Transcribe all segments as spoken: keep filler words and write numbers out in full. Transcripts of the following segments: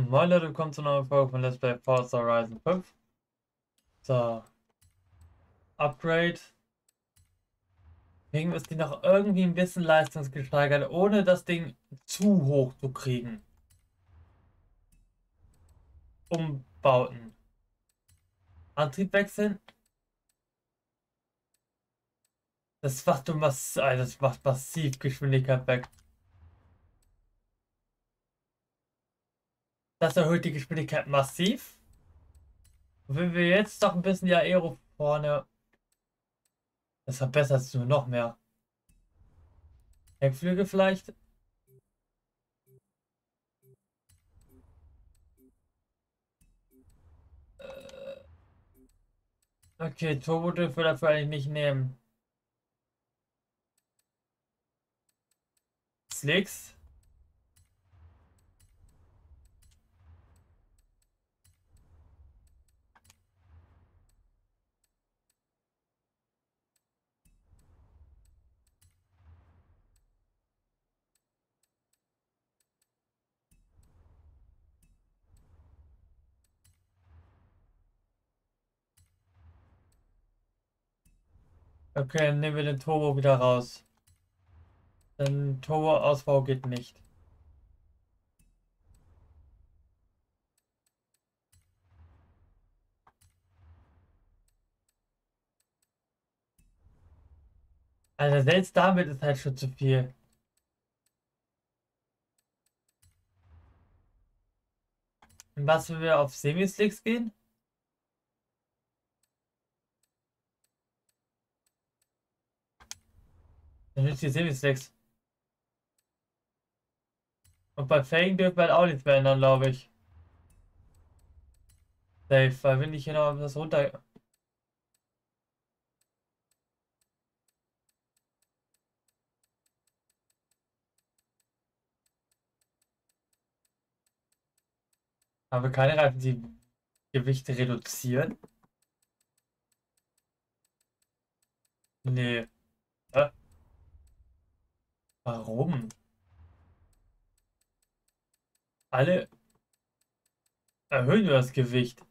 Moin Leute, willkommen zu einer neuen Folge von Let's Play Forza Horizon fünf. So, Upgrade. Kriegen wir es die noch irgendwie ein bisschen leistungsgesteigert, ohne das Ding zu hoch zu kriegen. Umbauten. Antrieb wechseln. Das macht, du mass also das macht massiv Geschwindigkeit weg. Das erhöht die Geschwindigkeit massiv. Und wenn wir jetzt doch ein bisschen die Aero vorne, das verbessert es nur noch mehr. Heckflügel vielleicht. Äh, Okay, Turbo dürfen wir dafür eigentlich nicht nehmen. Slicks. Okay, dann nehmen wir den Turbo wieder raus. Denn Turbo-Ausbau geht nicht. Also selbst damit ist halt schon zu viel. Und was, wenn wir auf Semi-Slicks gehen? Dann nützt die Semi-Slicks. Und bei Felgen dürfen wir halt auch nichts mehr ändern, glaube ich. Safe, weil wenn ich hier noch was runter... Haben wir keine Reifen, die Gewichte reduzieren? Nee. Hä? Warum? Alle erhöhen nur das Gewicht.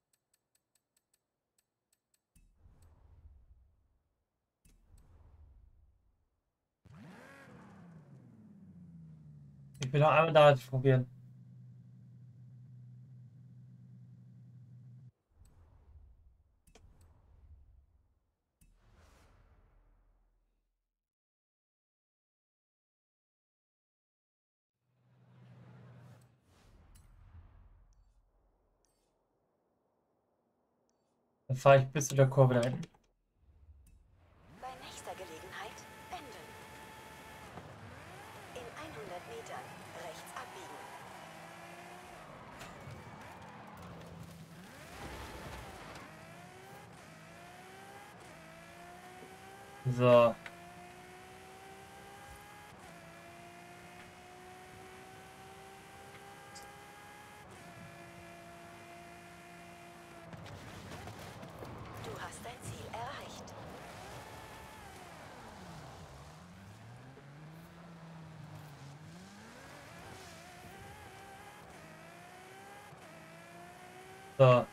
Ich will noch einmal da probieren. Dann fahre ich bis zu der Kurve da hinten. Bei nächster Gelegenheit wenden. In hundert Metern rechts abbiegen. So. Du hast dein Ziel erreicht. So.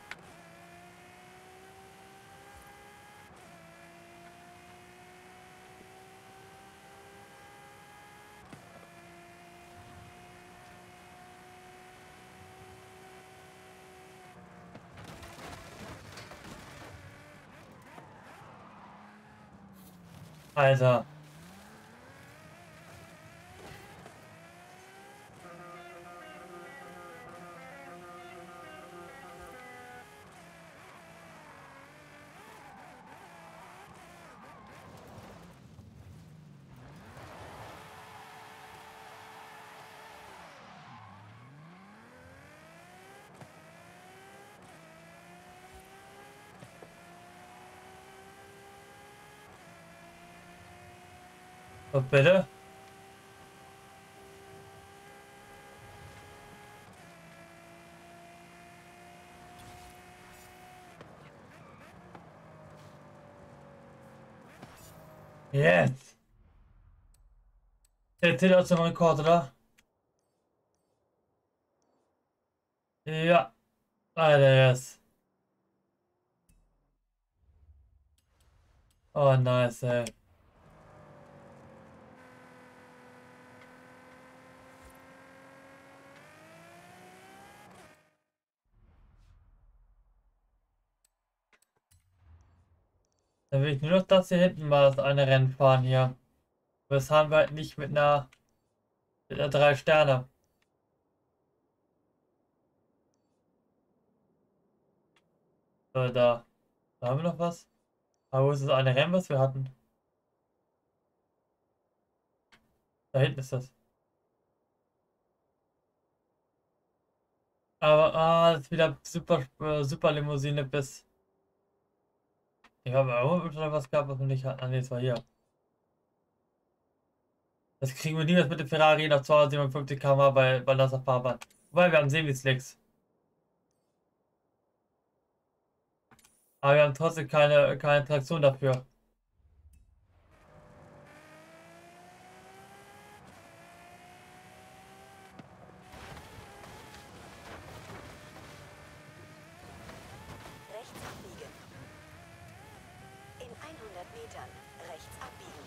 Alter. Was bitte? Jetzt. Der zählt aus dem Rekord, oder? Ja, Alter, yes. Oh, nice, ey. Dann will ich nur noch das hier hinten mal das eine Rennen fahren hier. Das haben wir halt nicht mit einer, mit einer drei Sterne. So, da. Da haben wir noch was. Aber wo ist das eine Rennen, was wir hatten? Da hinten ist das. Aber, ah, das ist wieder super, äh, super Limousine bis. Ich habe irgendwo schon was gehabt, was wir nicht hatten. Ah, nee, das war hier. Das kriegen wir niemals mit dem Ferrari nach zweihundertsiebenundfünfzig Kilometer pro Stunde bei, bei nasser Fahrbahn. Wobei, wir haben Semi-Slicks. Aber wir haben trotzdem keine, keine Traktion dafür. Rechts abbiegen. In hundert Metern rechts abbiegen.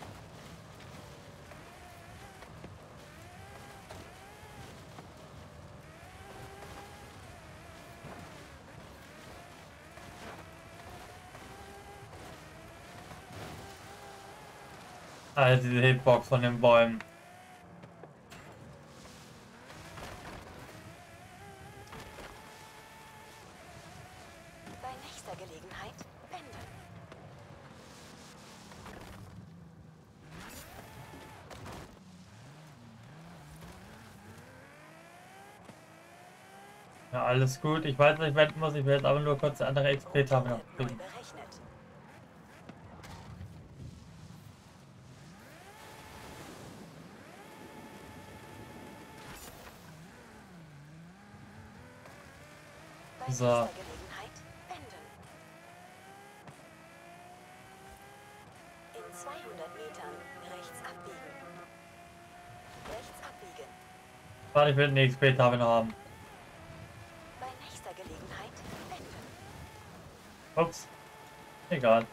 Also diese Hitbox von den Bäumen. Bei nächster Gelegenheit wenden. Ja, alles gut. Ich weiß, was ich wenden muss. Ich will jetzt aber nur kurz eine andere X P-Tafel noch Neu kriegen. berechnet. Bei So. nächster Gelegenheit wenden. In zweihundert Metern rechts abbiegen. Rechts abbiegen. Warte, ich will eine X P-Tafel noch haben. Bei nächster Gelegenheit wenden. Ups. Egal.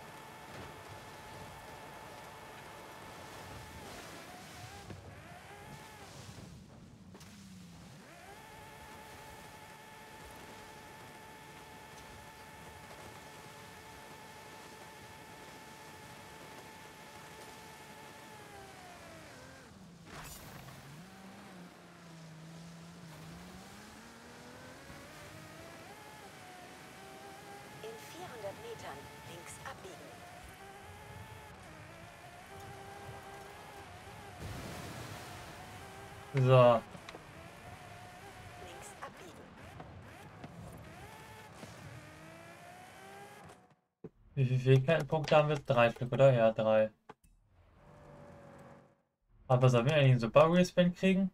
In vierhundert Metern links abbiegen. So. Links abbiegen. Wie viele Fähigkeitenpunkte haben wir jetzt? Drei Stück, oder? Ja, drei. Aber sollen wir eigentlich einen Super Respin kriegen?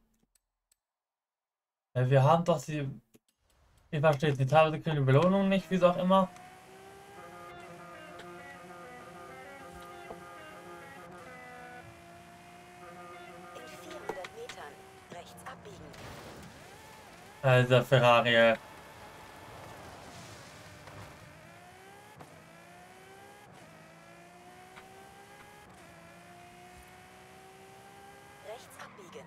Ja, wir haben doch die. Ich verstehe die teilweise kriegen die Belohnung nicht, wie auch immer. In vierhundert Metern rechts abbiegen. Also Ferrari. äh, Rechts abbiegen.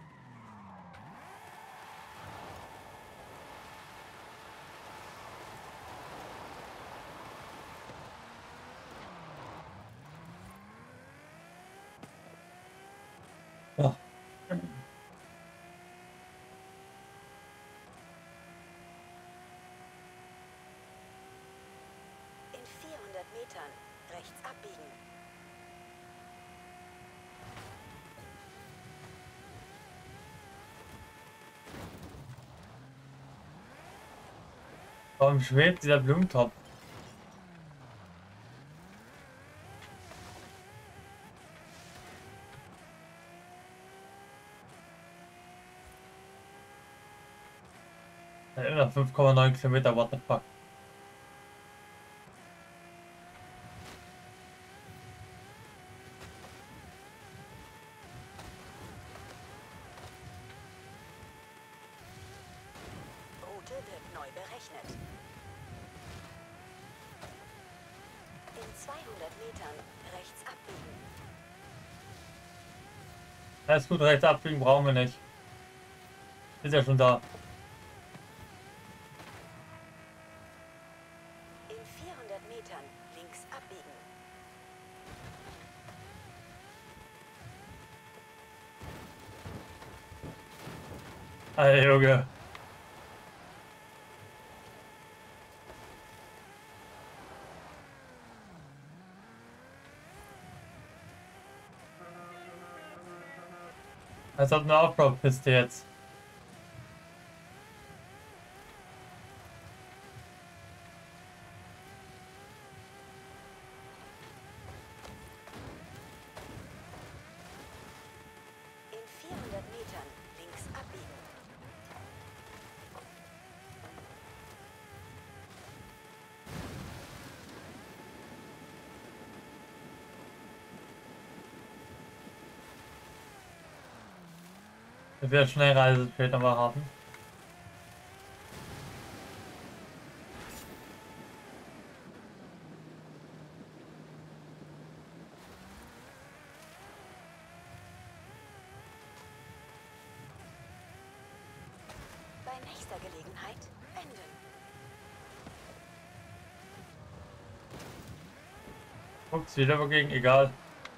Ja. In vierhundert Metern rechts abbiegen. Warum schwebt dieser Blumentopf? Ja, immer fünf Komma neun Kilometer, what the fuck? Route wird neu neu berechnet. In zweihundert Metern rechts abbiegen. Alles gut, rechts abbiegen brauchen wir nicht. Ist ja schon da. In vierhundert Metern links abbiegen. Alter Junge. Als ob eine Offroad-Piste jetzt. In vierhundert Metern links abbiegen. Wir werden Schnellreise später mal haben. Bei nächster Gelegenheit enden. Ups, wieder wogegen, egal.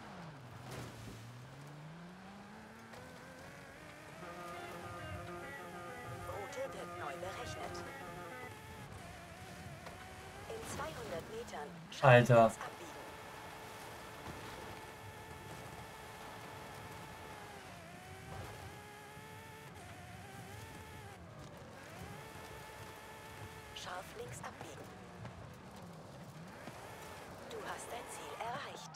Route wird neu berechnet. In zweihundert Metern scharf Alter. links abbiegen. Scharf links abbiegen. Du hast dein Ziel erreicht.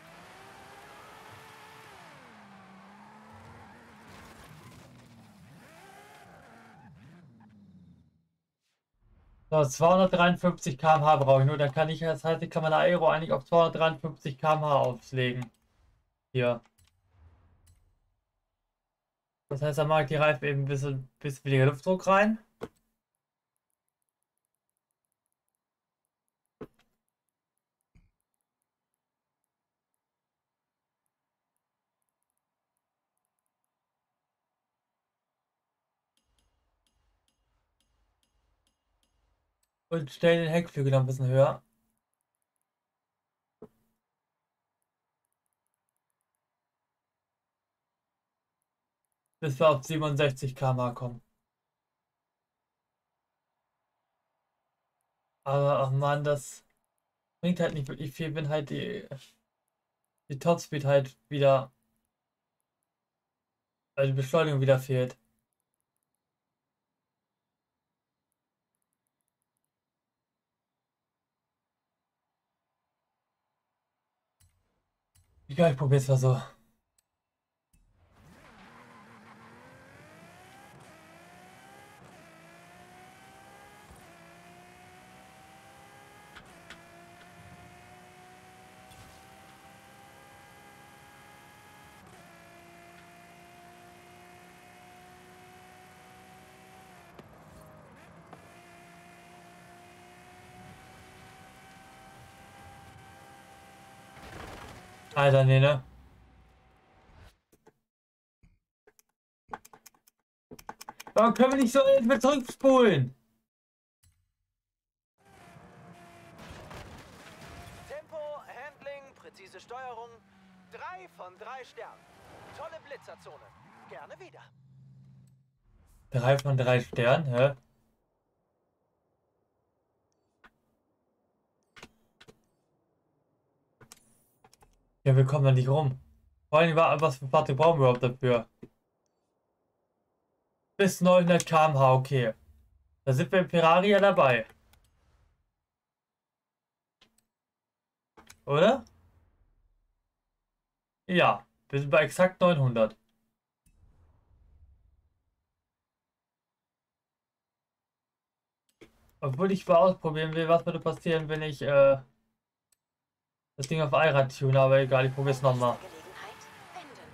So, zweihundertdreiundfünfzig Kilometer pro Stunde brauche ich nur, dann kann ich, das heißt, ich kann meine Aero eigentlich auf zweihundertdreiundfünfzig Kilometer pro Stunde auflegen. Hier. Das heißt, dann mache ich die Reifen eben ein bisschen, bisschen weniger Luftdruck rein. Und stelle den Heckflügel noch ein bisschen höher. Bis wir auf siebenundsechzig Kilometer pro Stunde kommen. Aber, ach Mann, das bringt halt nicht wirklich viel, wenn halt die, die Topspeed halt wieder, also die Beschleunigung wieder fehlt. Egal, ich probier's mal so. Alter, nee, ne? Warum können wir nicht so etwas zurückspulen? Tempo, Handling, präzise Steuerung. Drei von drei Sternen. Tolle Blitzerzone. Gerne wieder. Drei von drei Sternen, hä? Ja, wir kommen da nicht rum. Vor allem, wa- was für Fahrzeug brauchen wir überhaupt dafür? Bis neunhundert Kilometer pro Stunde, okay. Da sind wir im Ferrari ja dabei. Oder? Ja, wir sind bei exakt neunhundert. Obwohl ich mal ausprobieren will, was würde passieren, wenn ich äh, das Ding auf Allrad tune, aber egal, ich probiere es nochmal. Nächster Gelegenheit enden.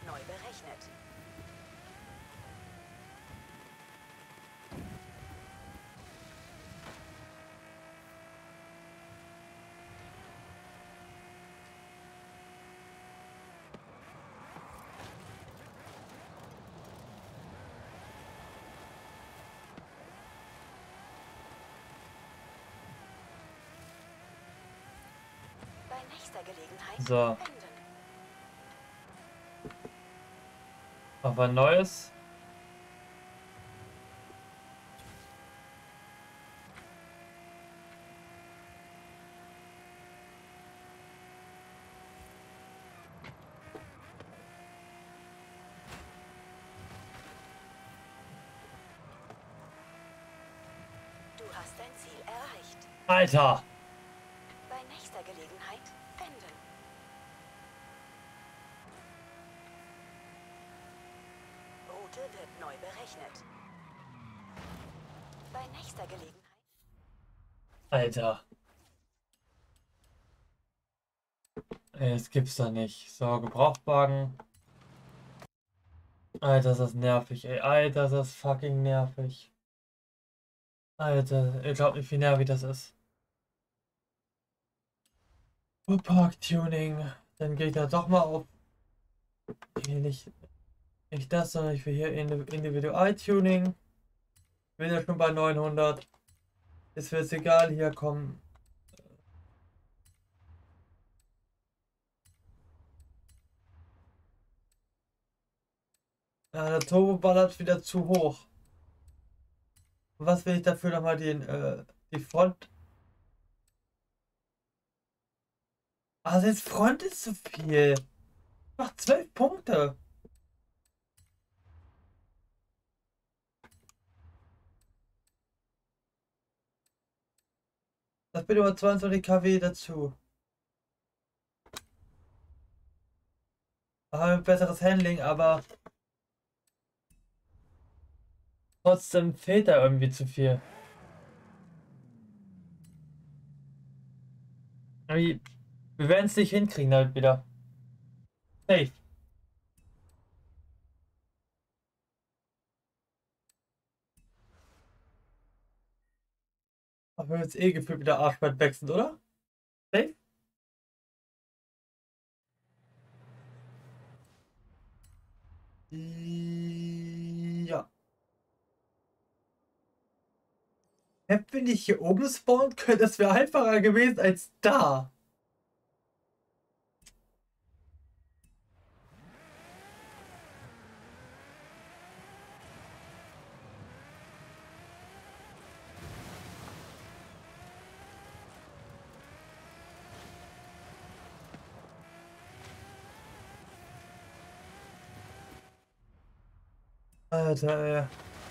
neu berechnet. Bei nächster Gelegenheit So. enden. Auf ein neues. Du hast dein Ziel erreicht. Alter! Bei nächster Gelegenheit enden. Route wird neu berechnet. Bei nächster Gelegenheit. Alter. Ey, das gibt's doch nicht. So, Gebrauchtwagen. Alter, ist das nervig, ey. Alter, ist das fucking nervig. Alter, ihr glaubt nicht, wie nervig das ist. Park-Tuning. Dann gehe ich da doch mal auf. Hier nicht, nicht das, sondern ich will hier Individual-Tuning. Bin ja schon bei neunhundert. Ist mir jetzt egal, hier kommen. Ja, der Turbo ballert wieder zu hoch. Was will ich dafür nochmal den, äh, die Front? Ah, das Front ist zu viel. Macht zwölf Punkte. Das bin über zweiundzwanzig Kilowatt dazu. Da haben wir ein besseres Handling, aber trotzdem fehlt da irgendwie zu viel. Irgendwie, wir werden es nicht hinkriegen halt wieder. Safe. Aber wir jetzt eh gefühlt wieder Arschbett wechseln, oder? Safe? Ja. Hätten wir nicht hier oben spawnen können, das wäre einfacher gewesen als da. Alter, ey.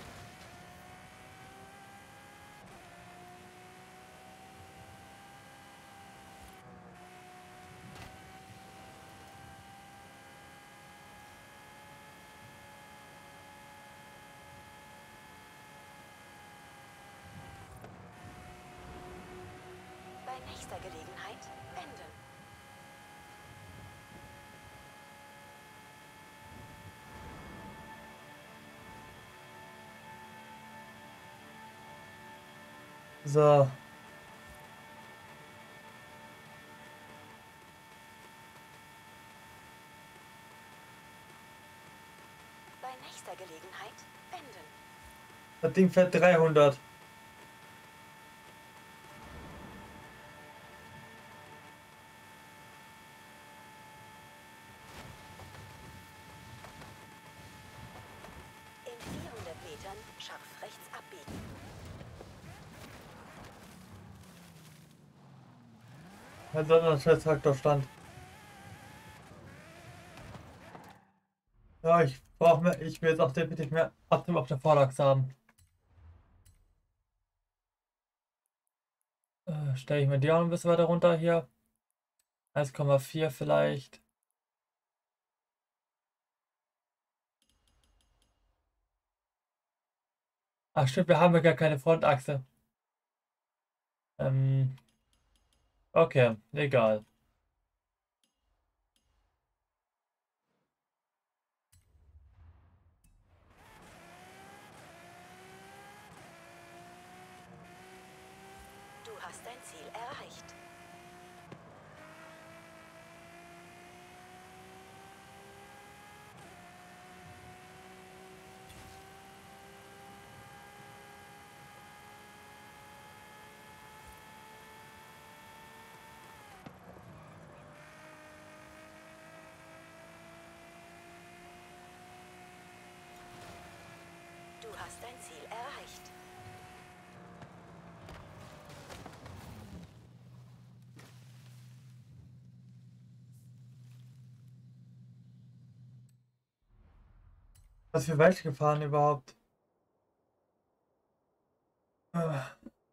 Bei nächster Gelegenheit enden. So. Bei nächster Gelegenheit enden. Das Ding fährt dreihundert. In vierhundert Metern scharf rechts abbiegen. Ein Sonderscheiß-Traktorstand. Ja, ich brauche mehr. Ich will jetzt auch definitiv mehr Abtrieb auf der Vorderachse haben. Äh, stelle ich mir die auch ein bisschen weiter runter hier. eins Komma vier vielleicht. Ach stimmt, wir haben ja gar keine Frontachse. Ähm, okay, egal. hast dein Ziel erreicht. Was für weit gefahren überhaupt? Ah.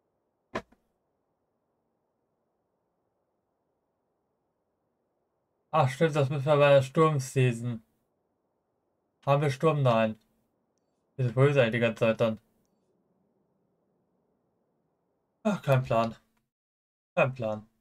Ach stimmt, das müssen wir bei der Sturmseason. Haben wir Sturm? Nein. Diese böse die ganze Zeit dann. Ach, kein Plan. Kein Plan.